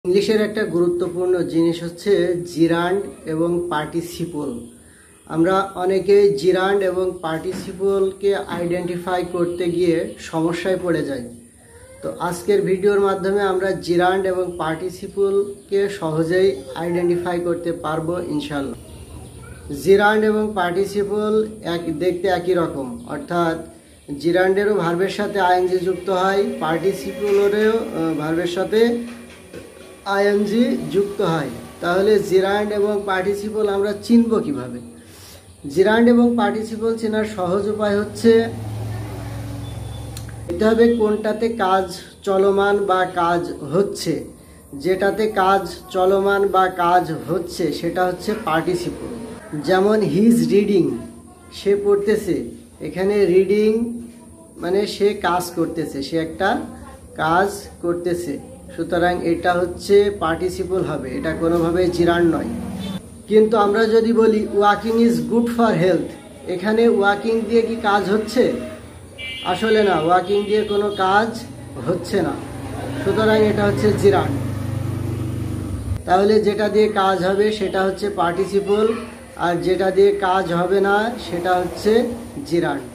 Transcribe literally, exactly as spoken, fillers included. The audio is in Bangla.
ইংলিশের একটা গুরুত্বপূর্ণ জিনিস হচ্ছে জিরান্ড এবং পার্টিসিপল। আমরা অনেকে জিরান্ড এবং পার্টিসিপলকে আইডেন্টিফাই করতে গিয়ে সমস্যায় পড়ে যাই। তো আজকের ভিডিওর মাধ্যমে আমরা জিরান্ড এবং পার্টিসিপলকে সহজেই আইডেন্টিফাই করতে পারবো ইনশাল্লাহ। জিরান্ড এবং পার্টিসিপল এক দেখতে একই রকম, অর্থাৎ জিরান্ডেরও ভার্বের সাথে আইএনজি যুক্ত হয়, পার্টিসিপলেরও ভার্বের সাথে আইএনজি যুক্ত হয়। তাহলে জিরান্ড এবং পার্টিসিপল আমরা চিনব কিভাবে? জিরান্ড এবং পার্টিসিপল চেনার সহজ উপায় হচ্ছে দেখতে হবে কোনটাতে কাজ চলমান বা কাজ হচ্ছে। যেটাতে কাজ চলমান বা কাজ হচ্ছে সেটা হচ্ছে পার্টিসিপল। যেমন হি ইজ রিডিং, সে পড়তেছে। এখানে রিডিং মানে সে কাজ করতেছে, সে একটা কাজ করতেছে, সুতরাং এটা হচ্ছে পার্টিসিপল হবে, এটা কোনোভাবে জিরান্ড নয়। কিন্তু আমরা যদি বলি walking is good for health, এখানে ওয়াকিং দিয়ে কি কাজ হচ্ছে? আসলে না, ওয়াকিং দিয়ে কোনো কাজ হচ্ছে না, সুতরাং এটা হচ্ছে জিরান্ড। তাহলে যেটা দিয়ে কাজ হবে সেটা হচ্ছে পার্টিসিপল, আর যেটা দিয়ে কাজ হবে না সেটা হচ্ছে জিরান্ড।